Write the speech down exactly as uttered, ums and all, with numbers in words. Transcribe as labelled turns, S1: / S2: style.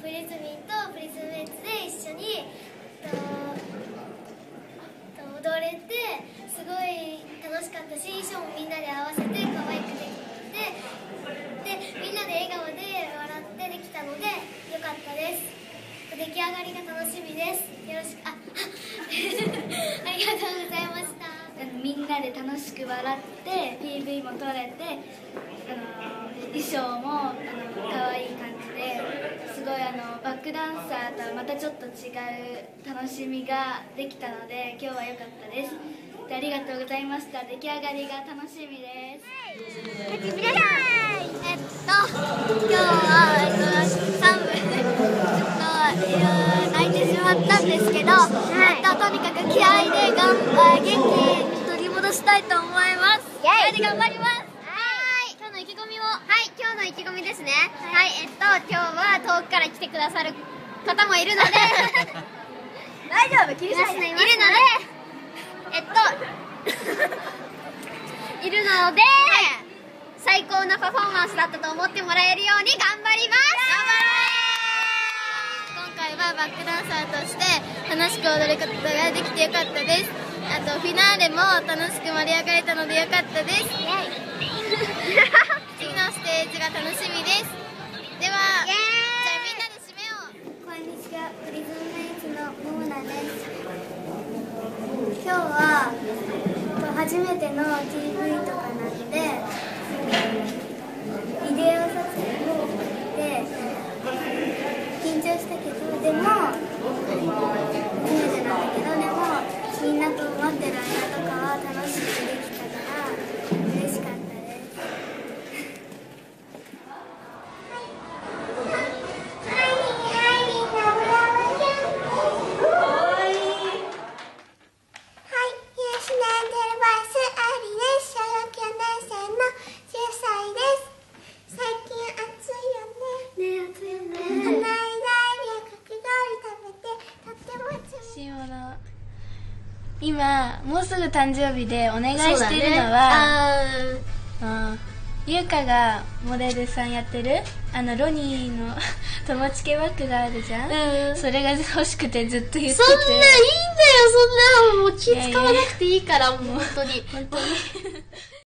S1: プリズミンとプリズムメンツで一緒にとと踊れてすごい楽しかったし、衣装もみんなで合わせて可愛くできて、でみんなで笑顔で笑ってできたのでよかったです。出来上がりが楽しみです。よろしくあありがとうございました。
S2: みんなで楽しく笑って ピーブイ も撮れて、あの衣装もあの可愛い感じですごいあのバックダンサーとはまたちょっと違う楽しみができたので今日は良かったです。でありがとうございました。出来上がりが楽しみです。
S1: えっと今日はえっとさん部ちょっと泣いてしまったんですけど、えっととにかく気合でがん元気に取り戻したいと思います。気合で頑張ります。今日の意気込みを。はい、今日の意気込みですね。はい、えっと今日は遠くから来てくださる方もいるので大丈夫、気にしないでいるので、えっといるので、最高なパフォーマンスだったと思ってもらえるように頑張ります。
S2: 今回はバックダンサーとして楽しく踊ることができてよかったです。あとフィナーレも楽しく盛り上がれたのでよかったです。次のステージが楽しみです。では、じゃあみんなで締めよう。
S1: こんにちは、プリズムメイツのモーナです。今日は初めての ティーブイ とかなので、ビデオ撮影で緊張したけど、でも初めてなんだけど、でもみんなと待ってる間とかは楽しくできたから嬉しかったです。
S2: 今もうすぐ誕生日でお願いしてるのは、ね、あゆうかがモデルさんやってるあのロニーの友チバッグがあるじゃん、うん、それが欲しくてずっと言ってて。
S3: そんないいんだよ、そんなもう気使わなくていいから、もう本当に本当に